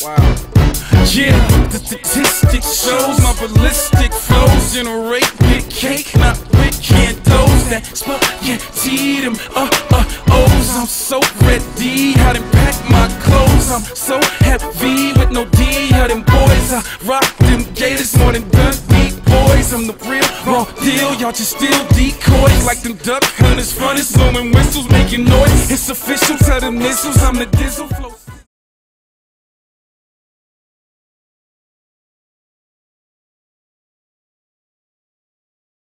Yeah, the statistics shows my ballistic flows generate big cake, not big candles. That spaghetti, them O's. I'm so ready, how to pack my clothes. I'm so heavy with no D, how them boys. I rock them gators more than Dundee boys. I'm the real raw deal, y'all just still decoys. Like them duck hunters, runners, blowing whistles, making noise. It's official, tell them missiles, I'm the Dizzle flow.